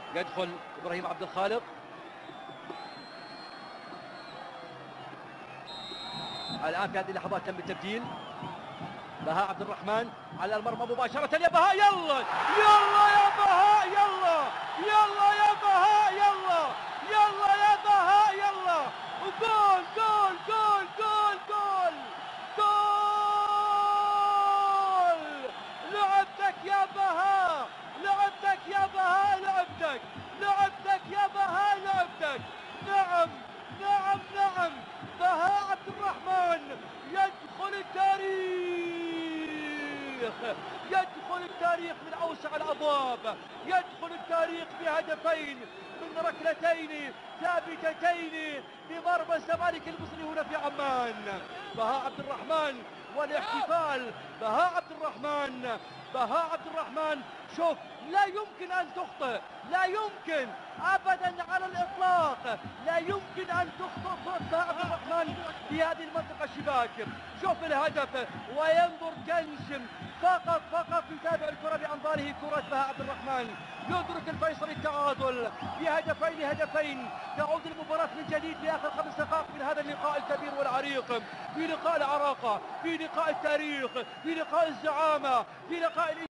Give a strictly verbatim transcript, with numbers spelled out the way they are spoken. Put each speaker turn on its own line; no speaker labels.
يدخل ابراهيم عبد الخالق. الان في هذه اللحظات تم التبديل. بهاء عبد الرحمن على المرمى مباشرة. يا بهاء يلا يلا يا بهاء يلا يلا يا بهاء يلا يلا يا بهاء يلا وجول جول جول جول جول جول. لعبتك يا بهاء لعبتك يا بهاء لعبتك لعبتك يا بهاء لعبتك. نعم نعم نعم بهاء عبد الرحمن يدخل التاريخ يدخل التاريخ من أوسع الأبواب. يدخل التاريخ بهدفين من ركلتين ثابتتين بمرمى الزمالك المصري هنا في عمان. بهاء عبد الرحمن والاحتفال. بهاء عبد الرحمن بهاء عبد الرحمن شوف لا يمكن أن تخطئ لا يمكن أبدا على الإطلاق لا يمكن أن تخطئ بهاء عبد الرحمن في هذه المنطقة الشباك. شوف الهدف وينظر كنشم فقط فقط يتابع الكرة بأنظاره. كرة بهاء عبد الرحمن يدرك الفيصل التعادل بهدفين هدفين. تعود المباراة من جديد في آخر خمس دقائق من هذا اللقاء الكبير والعريق، في لقاء العراقة، في لقاء التاريخ، في لقاء الزعامة، في لقاء